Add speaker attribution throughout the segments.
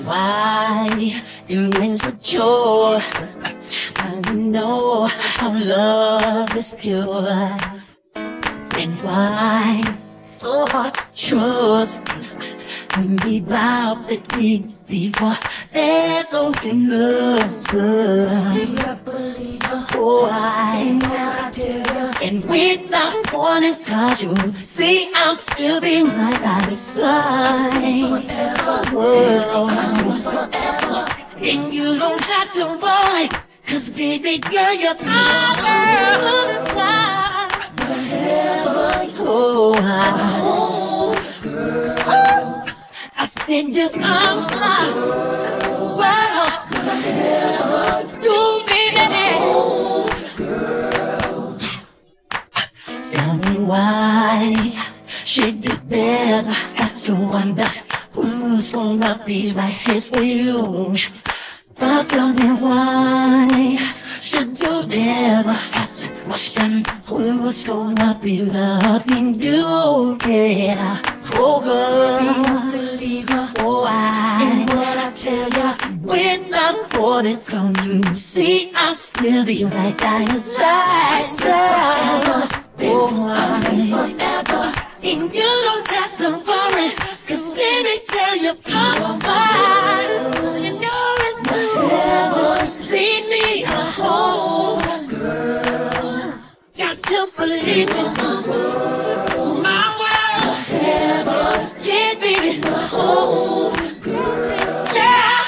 Speaker 1: why you insecure. I know our love is pure, and why it's so hard to trust. And we vow that we'd be forever in love. Oh, and without warning, cause you see I'll still be right by your side. And you don't have to worry, cause baby girl, you're I said you are you baby. Tell me why should you better have to wonder who's gonna be right here for you? But tell me why should you ever have to question who's gonna be loving you? Yeah, oh girl, oh and what I tell ya, when I'm born and come you see I'll still be right by your side. Oh forever, and you don't have to worry, cause baby girl you're mine. You know it's never leave me alone, girl. Got to believe in my world, yeah baby, oh girl, yeah,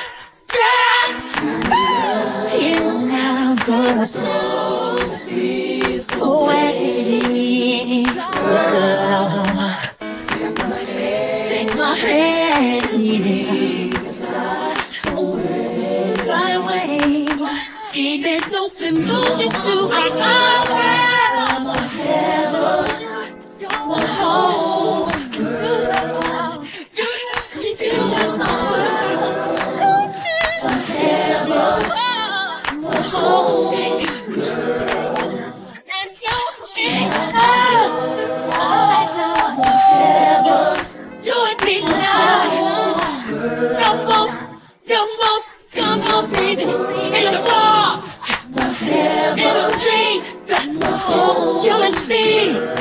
Speaker 1: yeah. Till now, girl, away, girl. Take my hand, fly away. Even though to move it through our world, don't hold, girl. Just keep you in my world, hold you, girl. And you do it be loud. Come on, baby. In the park, in the street, you and me.